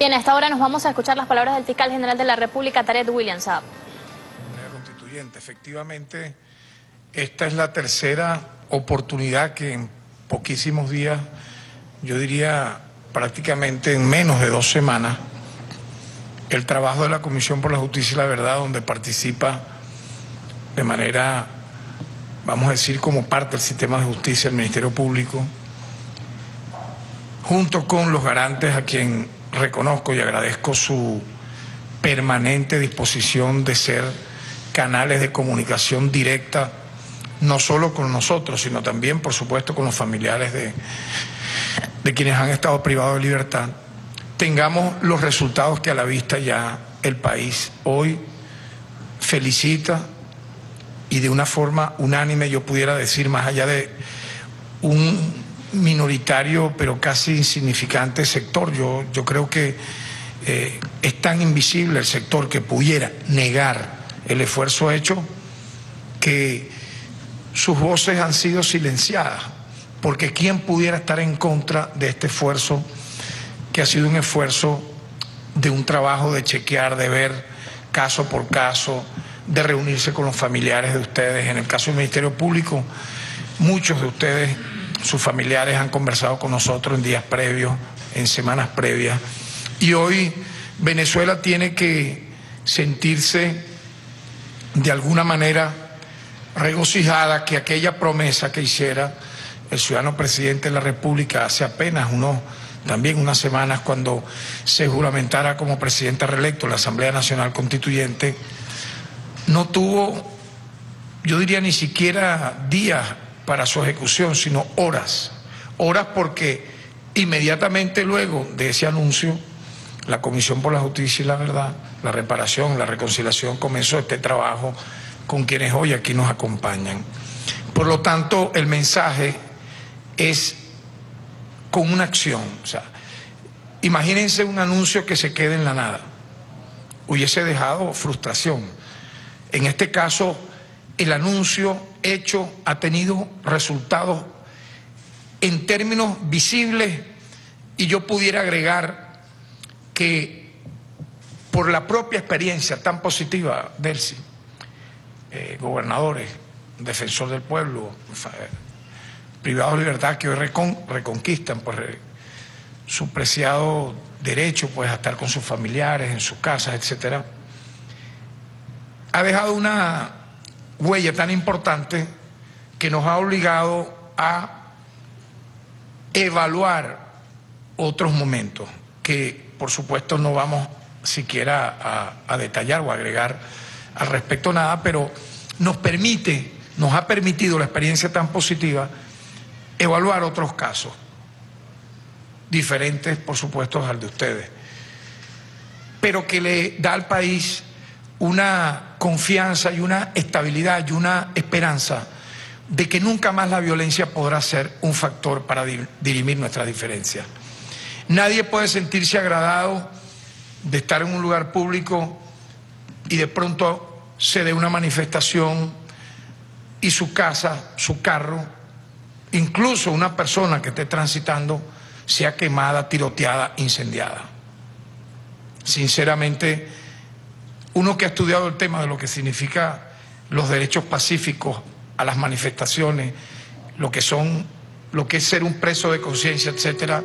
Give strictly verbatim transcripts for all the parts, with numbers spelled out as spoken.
Bien, a esta hora nos vamos a escuchar las palabras del fiscal general de la República, Tarek William Saab. Constituyente, efectivamente, esta es la tercera oportunidad que en poquísimos días, yo diría prácticamente en menos de dos semanas, el trabajo de la Comisión por la Justicia y la Verdad, donde participa de manera, vamos a decir, como parte del sistema de justicia el Ministerio Público, junto con los garantes, a quien reconozco y agradezco su permanente disposición de ser canales de comunicación directa, no solo con nosotros, sino también, por supuesto, con los familiares de, de quienes han estado privados de libertad, tengamos los resultados que a la vista ya el país hoy felicita, y de una forma unánime, yo pudiera decir, más allá de un minoritario pero casi insignificante sector, yo, yo creo que eh, es tan invisible el sector que pudiera negar el esfuerzo hecho, que sus voces han sido silenciadas, porque ¿quién pudiera estar en contra de este esfuerzo, que ha sido un esfuerzo de un trabajo de chequear, de ver caso por caso, de reunirse con los familiares de ustedes? En el caso del Ministerio Público, muchos de ustedes, sus familiares, han conversado con nosotros en días previos, en semanas previas, y hoy Venezuela tiene que sentirse de alguna manera regocijada que aquella promesa que hiciera el ciudadano presidente de la República hace apenas unos, también unas semanas, cuando se juramentara como presidente reelecto de la Asamblea Nacional Constituyente, no tuvo, yo diría, ni siquiera días para su ejecución, sino horas. Horas porque inmediatamente luego de ese anuncio, la Comisión por la Justicia y la Verdad, la reparación, la reconciliación, comenzó este trabajo con quienes hoy aquí nos acompañan. Por lo tanto, el mensaje es con una acción. O sea, imagínense un anuncio que se quede en la nada. Hubiese dejado frustración. En este caso, el anuncio hecho ha tenido resultados en términos visibles, y yo pudiera agregar que por la propia experiencia tan positiva del eh, gobernadores, defensor del pueblo, privados de libertad, que hoy recon, reconquistan pues, su preciado derecho pues, a estar con sus familiares, en sus casas, etcétera, ha dejado una huella tan importante que nos ha obligado a evaluar otros momentos que, por supuesto, no vamos siquiera a, a detallar o agregar al respecto nada, pero nos permite, nos ha permitido la experiencia tan positiva evaluar otros casos diferentes, por supuesto, al de ustedes, pero que le da al país una confianza y una estabilidad y una esperanza de que nunca más la violencia podrá ser un factor para dirimir nuestras diferencias. Nadie puede sentirse agradado de estar en un lugar público y de pronto se dé una manifestación y su casa, su carro, incluso una persona que esté transitando, sea quemada, tiroteada, incendiada. Sinceramente, uno que ha estudiado el tema de lo que significa los derechos pacíficos a las manifestaciones, lo que son, lo que es ser un preso de conciencia, etcétera,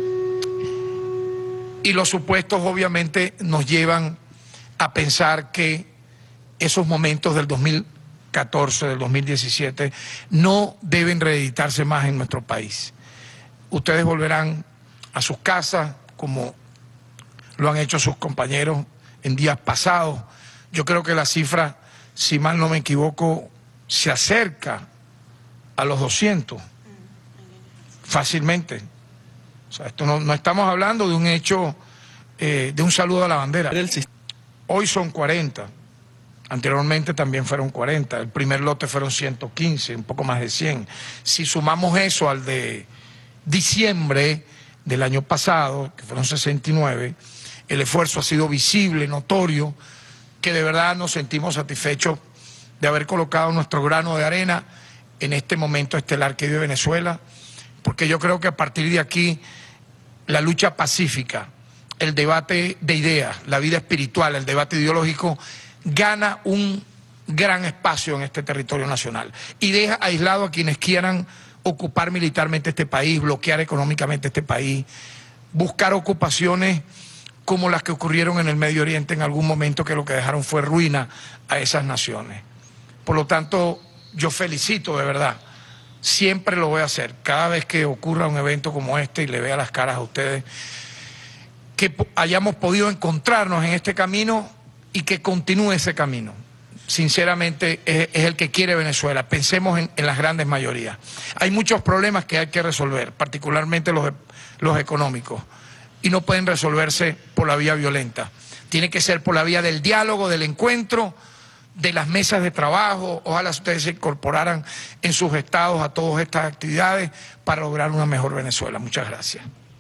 y los supuestos obviamente nos llevan a pensar que esos momentos del dos mil catorce, del dos mil diecisiete, no deben reeditarse más en nuestro país. Ustedes volverán a sus casas como lo han hecho sus compañeros en días pasados. Yo creo que la cifra, si mal no me equivoco, se acerca a los doscientos fácilmente. O sea, esto no, no estamos hablando de un hecho, eh, de un saludo a la bandera. Hoy son cuarenta, anteriormente también fueron cuarenta, el primer lote fueron ciento quince, un poco más de cien. Si sumamos eso al de diciembre del año pasado, que fueron sesenta y nueve, el esfuerzo ha sido visible, notorio, que de verdad nos sentimos satisfechos de haber colocado nuestro grano de arena en este momento estelar que vive Venezuela, porque yo creo que a partir de aquí la lucha pacífica el debate de ideas, la vida espiritual, el debate ideológico, gana un gran espacio en este territorio nacional y deja aislado a quienes quieran ocupar militarmente este país, bloquear económicamente este país, buscar ocupaciones como las que ocurrieron en el Medio Oriente en algún momento, que lo que dejaron fue ruina a esas naciones. Por lo tanto, yo felicito de verdad, siempre lo voy a hacer, cada vez que ocurra un evento como este y le vea las caras a ustedes, que hayamos podido encontrarnos en este camino y que continúe ese camino. Sinceramente es, es el que quiere Venezuela. Pensemos en, en las grandes mayorías. Hay muchos problemas que hay que resolver, particularmente los, los económicos, y no pueden resolverse por la vía violenta. Tiene que ser por la vía del diálogo, del encuentro, de las mesas de trabajo. Ojalá ustedes se incorporaran en sus estados a todas estas actividades para lograr una mejor Venezuela. Muchas gracias.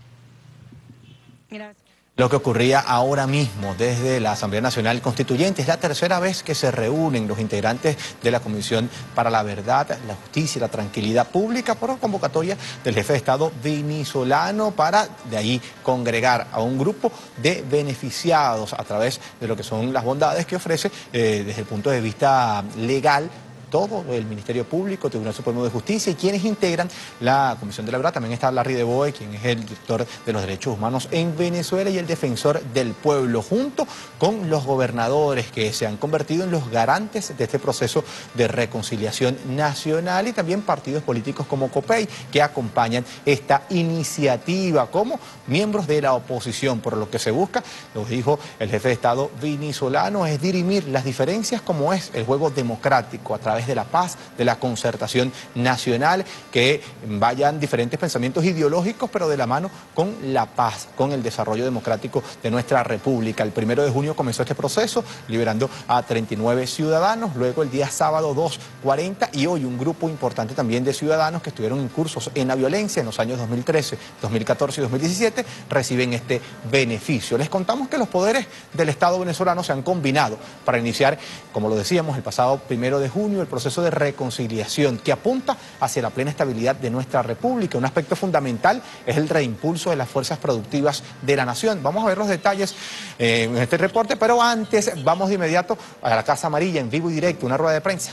Gracias. Lo que ocurría ahora mismo desde la Asamblea Nacional Constituyente es la tercera vez que se reúnen los integrantes de la Comisión para la Verdad, la Justicia y la Tranquilidad Pública por convocatoria del jefe de Estado venezolano para de ahí congregar a un grupo de beneficiados a través de lo que son las bondades que ofrece eh, desde el punto de vista legal todo el Ministerio Público, Tribunal Supremo de Justicia y quienes integran la Comisión de la Verdad. También está Larry de Boe, quien es el director de los derechos humanos en Venezuela y el defensor del pueblo, junto con los gobernadores que se han convertido en los garantes de este proceso de reconciliación nacional y también partidos políticos como COPEI que acompañan esta iniciativa como miembros de la oposición. Por lo que se busca, lo dijo el jefe de Estado venezolano, es dirimir las diferencias como es el juego democrático a través de la paz, de la concertación nacional, que vayan diferentes pensamientos ideológicos, pero de la mano con la paz, con el desarrollo democrático de nuestra república. El primero de junio comenzó este proceso, liberando a treinta y nueve ciudadanos, luego el día sábado dos, cuarenta y hoy un grupo importante también de ciudadanos que estuvieron incursos en la violencia en los años dos mil trece, dos mil catorce y dos mil diecisiete reciben este beneficio. Les contamos que los poderes del Estado venezolano se han combinado para iniciar, como lo decíamos, el pasado primero de junio, el proceso de reconciliación que apunta hacia la plena estabilidad de nuestra república. Un aspecto fundamental es el reimpulso de las fuerzas productivas de la nación. Vamos a ver los detalles eh, en este reporte, pero antes vamos de inmediato a la Casa Amarilla en vivo y directo, una rueda de prensa.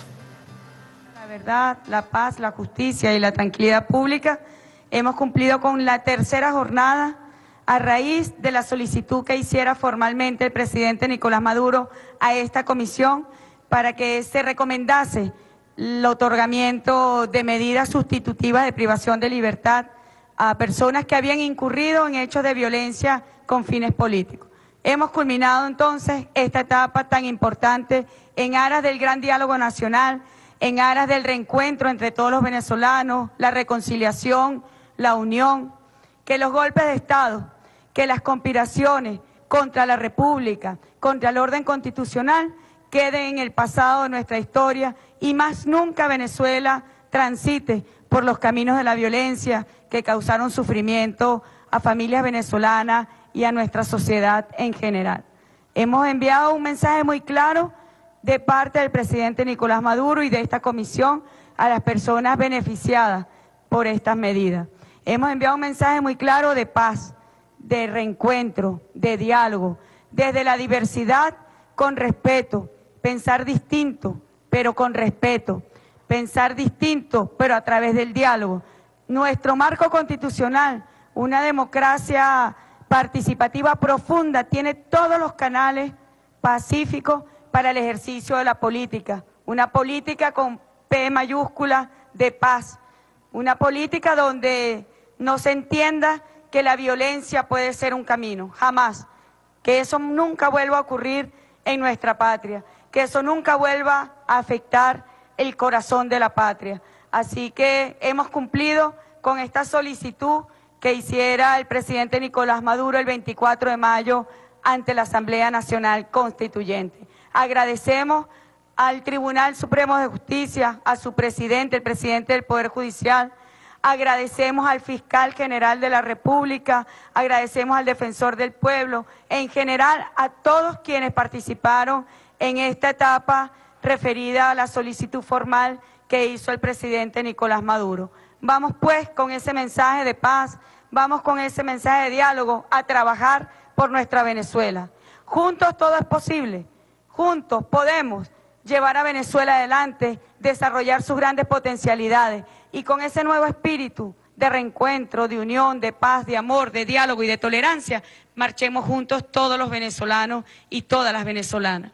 La verdad, la paz, la justicia y la tranquilidad pública. Hemos cumplido con la tercera jornada a raíz de la solicitud que hiciera formalmente el presidente Nicolás Maduro a esta comisión para que se recomendase el otorgamiento de medidas sustitutivas de privación de libertad a personas que habían incurrido en hechos de violencia con fines políticos. Hemos culminado entonces esta etapa tan importante en aras del gran diálogo nacional, en aras del reencuentro entre todos los venezolanos, la reconciliación, la unión, que los golpes de Estado, que las conspiraciones contra la República, contra el orden constitucional, queden en el pasado de nuestra historia y más nunca Venezuela transite por los caminos de la violencia que causaron sufrimiento a familias venezolanas y a nuestra sociedad en general. Hemos enviado un mensaje muy claro de parte del presidente Nicolás Maduro y de esta comisión a las personas beneficiadas por estas medidas. Hemos enviado un mensaje muy claro de paz, de reencuentro, de diálogo, desde la diversidad con respeto, pensar distinto, pero con respeto, pensar distinto, pero a través del diálogo. Nuestro marco constitucional, una democracia participativa profunda, tiene todos los canales pacíficos para el ejercicio de la política. Una política con P mayúscula de paz, una política donde no se entienda que la violencia puede ser un camino, jamás, que eso nunca vuelva a ocurrir en nuestra patria, que eso nunca vuelva a afectar el corazón de la patria. Así que hemos cumplido con esta solicitud que hiciera el presidente Nicolás Maduro el veinticuatro de mayo ante la Asamblea Nacional Constituyente. Agradecemos al Tribunal Supremo de Justicia, a su presidente, el presidente del Poder Judicial, agradecemos al fiscal general de la República, agradecemos al defensor del pueblo, en general a todos quienes participaron en esta etapa referida a la solicitud formal que hizo el presidente Nicolás Maduro. Vamos pues con ese mensaje de paz, vamos con ese mensaje de diálogo a trabajar por nuestra Venezuela. Juntos todo es posible, juntos podemos llevar a Venezuela adelante, desarrollar sus grandes potencialidades y con ese nuevo espíritu de reencuentro, de unión, de paz, de amor, de diálogo y de tolerancia, marchemos juntos todos los venezolanos y todas las venezolanas.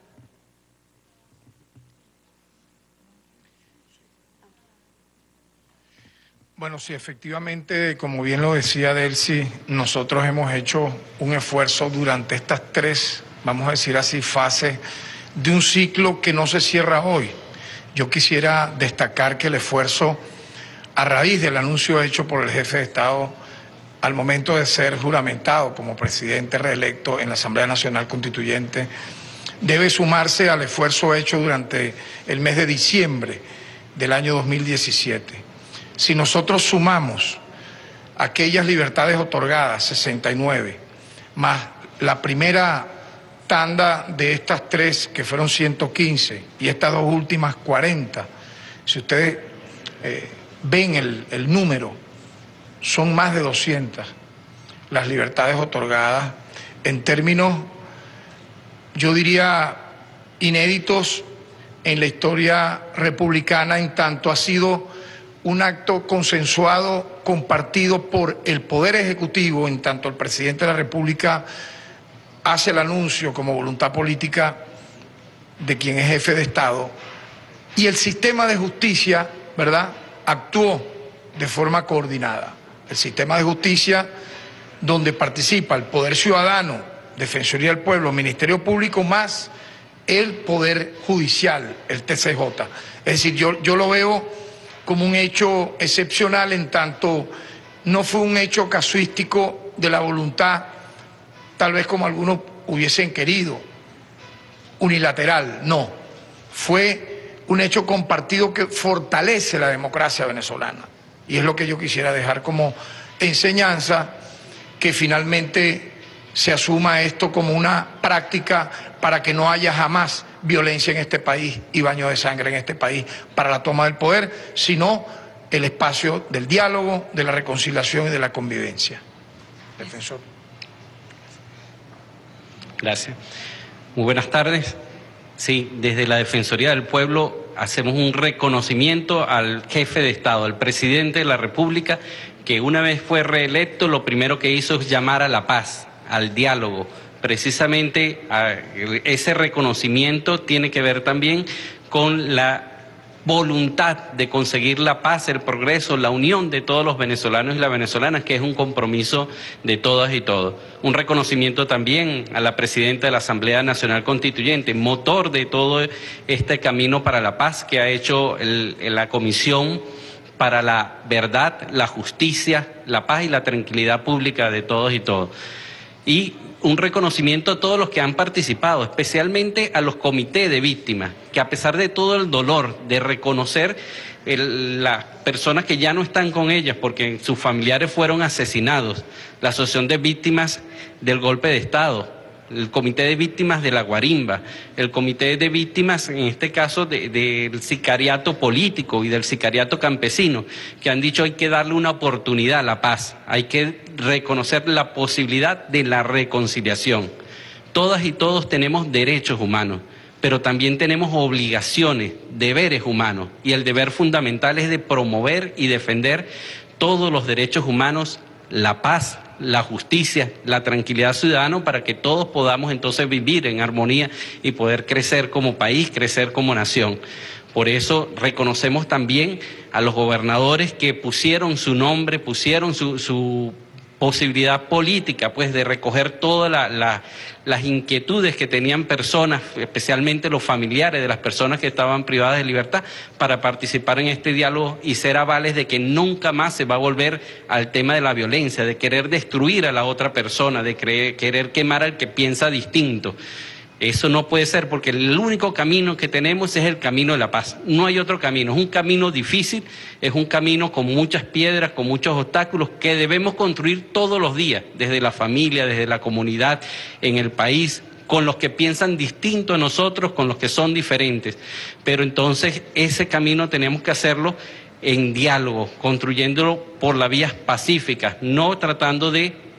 Bueno, sí, efectivamente, como bien lo decía Delcy, nosotros hemos hecho un esfuerzo durante estas tres, vamos a decir así, fases de un ciclo que no se cierra hoy. Yo quisiera destacar que el esfuerzo, a raíz del anuncio hecho por el jefe de Estado al momento de ser juramentado como presidente reelecto en la Asamblea Nacional Constituyente, debe sumarse al esfuerzo hecho durante el mes de diciembre del año dos mil diecisiete. Si nosotros sumamos aquellas libertades otorgadas, sesenta y nueve, más la primera tanda de estas tres, que fueron ciento quince, y estas dos últimas, cuarenta, si ustedes eh, ven el, el número, son más de doscientas las libertades otorgadas en términos, yo diría, inéditos en la historia republicana, en tanto ha sido un acto consensuado, compartido por el Poder Ejecutivo, en tanto el Presidente de la República hace el anuncio como voluntad política de quien es jefe de Estado, y el sistema de justicia, ¿verdad?, actuó de forma coordinada. El sistema de justicia donde participa el Poder Ciudadano, Defensoría del Pueblo, Ministerio Público, más el Poder Judicial, el T C J. Es decir, yo, yo lo veo como un hecho excepcional, en tanto no fue un hecho casuístico de la voluntad, tal vez como algunos hubiesen querido, unilateral, no. Fue un hecho compartido que fortalece la democracia venezolana. Y es lo que yo quisiera dejar como enseñanza, que finalmente se asuma esto como una práctica para que no haya jamás violencia en este país y baño de sangre en este país para la toma del poder, sino el espacio del diálogo, de la reconciliación y de la convivencia. Defensor. Gracias. Muy buenas tardes. Sí, desde la Defensoría del Pueblo hacemos un reconocimiento al jefe de Estado, al presidente de la República, que una vez fue reelecto, lo primero que hizo es llamar a la paz, al diálogo. Precisamente ese reconocimiento tiene que ver también con la voluntad de conseguir la paz, el progreso, la unión de todos los venezolanos y las venezolanas, que es un compromiso de todas y todos. Un reconocimiento también a la presidenta de la Asamblea Nacional Constituyente, motor de todo este camino para la paz que ha hecho el, la Comisión para la Verdad, la Justicia, la Paz y la Tranquilidad Pública de todos y todos. Y un reconocimiento a todos los que han participado, especialmente a los comités de víctimas, que a pesar de todo el dolor de reconocer el, las personas que ya no están con ellas porque sus familiares fueron asesinados, la Asociación de Víctimas del Golpe de Estado, el Comité de Víctimas de la Guarimba, el Comité de Víctimas, en este caso, de, del sicariato político y del sicariato campesino, que han dicho hay que darle una oportunidad a la paz, hay que reconocer la posibilidad de la reconciliación. Todas y todos tenemos derechos humanos, pero también tenemos obligaciones, deberes humanos, y el deber fundamental es de promover y defender todos los derechos humanos, la paz, la justicia, la tranquilidad ciudadana, para que todos podamos entonces vivir en armonía y poder crecer como país, crecer como nación. Por eso reconocemos también a los gobernadores que pusieron su nombre, pusieron su, su posibilidad política, pues, de recoger todas la, la, las inquietudes que tenían personas, especialmente los familiares de las personas que estaban privadas de libertad, para participar en este diálogo y ser avales de que nunca más se va a volver al tema de la violencia, de querer destruir a la otra persona, de creer, querer quemar al que piensa distinto. Eso no puede ser, porque el único camino que tenemos es el camino de la paz. No hay otro camino. Es un camino difícil, es un camino con muchas piedras, con muchos obstáculos, que debemos construir todos los días, desde la familia, desde la comunidad, en el país, con los que piensan distinto a nosotros, con los que son diferentes. Pero entonces ese camino tenemos que hacerlo en diálogo, construyéndolo por las vías pacíficas, no tratando de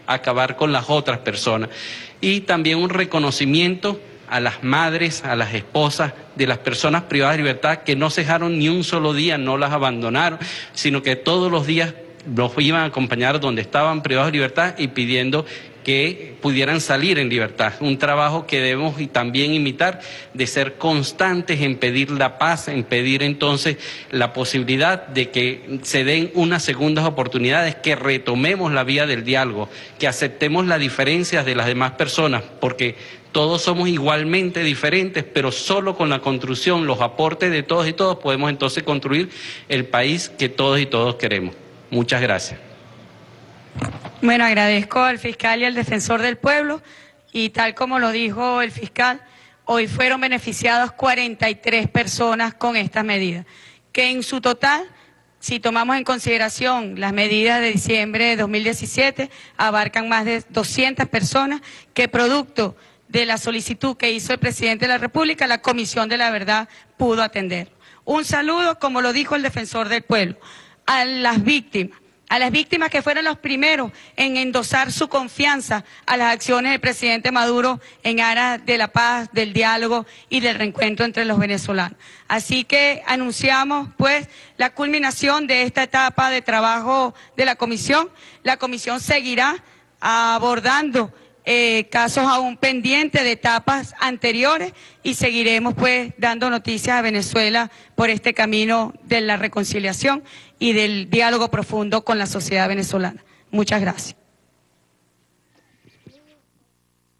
acabar con las otras personas. Y también un reconocimiento a las madres, a las esposas de las personas privadas de libertad que no cejaron ni un solo día, no las abandonaron, sino que todos los días los iban a acompañar donde estaban privados de libertad y pidiendo que pudieran salir en libertad. Un trabajo que debemos y también imitar, de ser constantes en pedir la paz, en pedir entonces la posibilidad de que se den unas segundas oportunidades, que retomemos la vía del diálogo, que aceptemos las diferencias de las demás personas, porque todos somos igualmente diferentes, pero solo con la construcción, los aportes de todos y todos podemos entonces construir el país que todos y todos queremos. Muchas gracias. Bueno, agradezco al fiscal y al defensor del pueblo, y tal como lo dijo el fiscal, hoy fueron beneficiados cuarenta y tres personas con estas medidas, que en su total, si tomamos en consideración las medidas de diciembre de dos mil diecisiete, abarcan más de doscientas personas que, producto de la solicitud que hizo el presidente de la República, la Comisión de la Verdad pudo atender. Un saludo, como lo dijo el defensor del pueblo, a las víctimas, a las víctimas que fueron los primeros en endosar su confianza a las acciones del presidente Maduro en aras de la paz, del diálogo y del reencuentro entre los venezolanos. Así que anunciamos pues la culminación de esta etapa de trabajo de la comisión. La comisión seguirá abordando Eh, casos aún pendientes de etapas anteriores, y seguiremos pues dando noticias a Venezuela por este camino de la reconciliación y del diálogo profundo con la sociedad venezolana. Muchas gracias.